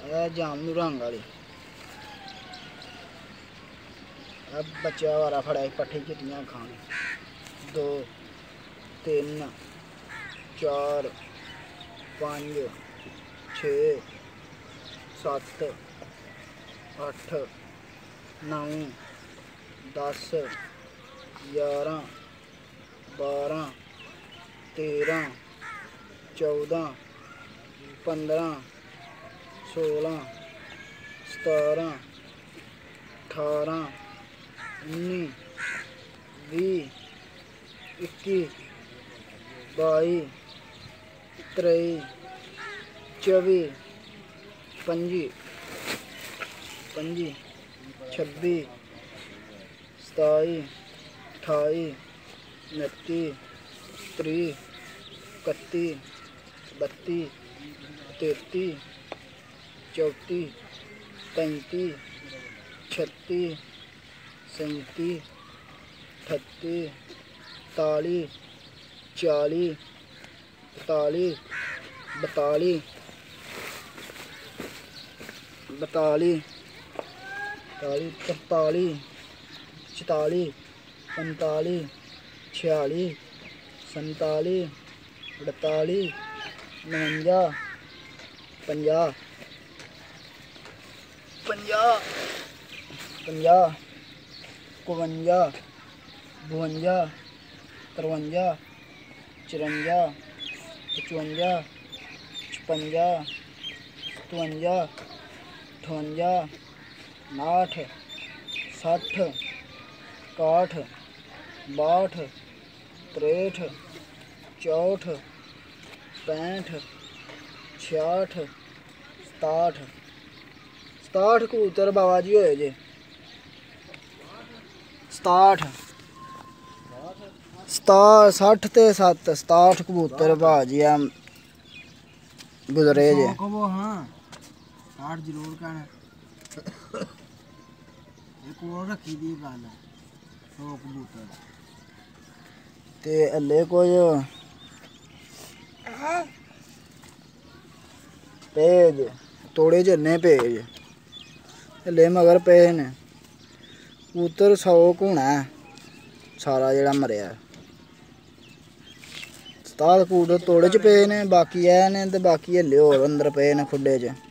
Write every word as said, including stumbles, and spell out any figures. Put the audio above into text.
जामनू रंग वाली बच्चा वारा फड़ा पट्ठे चिट्टियां खाने दो तीन चार पाँच छे सत्त अठ नौ दस ग्यारह बारह तेरह चौदह पंद्रह सोलह सतारह अठारह उन्नी भी इक्की बाई त्रेई चौबी पंजी पंजी छब्बी सताई अठाई उनती त्री इकत्ती बत्ती तेती चौंती पैंती छत्ती सैंती अठत्ती ताली चाली बताली बताली बताली ताली तरताली चताली पंताली छियाली संताली अड़ताली नवंजा पंजाह पंजाह पंजाह इकवंजा बवंजा तरवंजा चुरंजा पचवंजा छप्पंजा सतवंजा अठवंजा नाठ सठ काठ बाठ त्रेठ चौठ पैंठ छियाठ सताठ सताठ कबूतर बाबा जी होए जे सताठ सता सठ ते सत्त सताठ कबूतर भाजी आ गुजरे जे हाँ साठ जरूर कहना एक और रखी दी गल सौ कबूतर ते हले कोई पेज तोड़े जन्ने पेज हले मगर पे ने कबूतर सौ होना सारा जेड़ा मरिया सताह्ठ कबूतर तोड़े च पे ने बाकी है ने ते बाकी हले होर अंदर पे ने खुड्डे च।